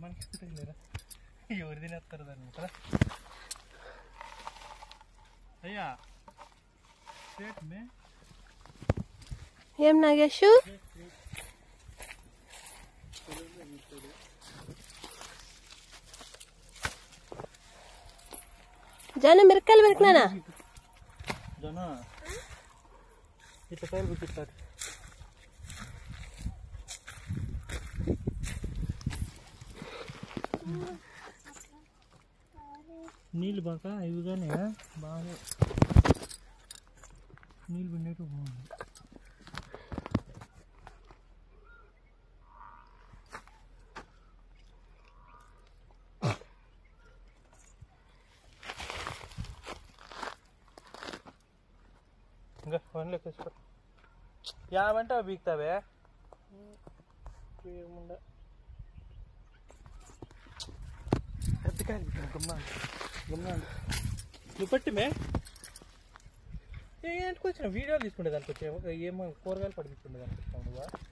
మనకి తెలియలేరా ఎవరు తినేస్తారు దాన్ని కదా అయ్యా ఏం నాగేష్ జన మిరకాయలు పెరికినానా జన ఇట్లా కాయలు పెట్టిస్తారు నీళ్ళు బాగా ఇవిగానే బాగా నీళ్ళు పిండేట్టు బాగుంది ఇంకా పనులు ఎక్కేసుకో యావంటే అవి బీక్తావే ఏముండ పెద్దకాయలు గమ్మ గమ్మ నువ్వు పట్టిమే ఏంటికి వచ్చిన వీడియోలు తీసుకుంటే దానికి వచ్చావు ఏమో కూరగాయలు పడిపించుకుంటే దానికి వచ్చావు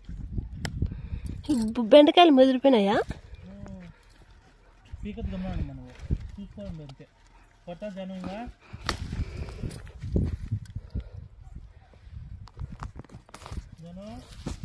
నువ్వు బెండకాయలు ముదిరిపోయినాయా పీకత్ గమ్మండి మనం చూసుకోండి అంతే కొత్త జనంగా జనం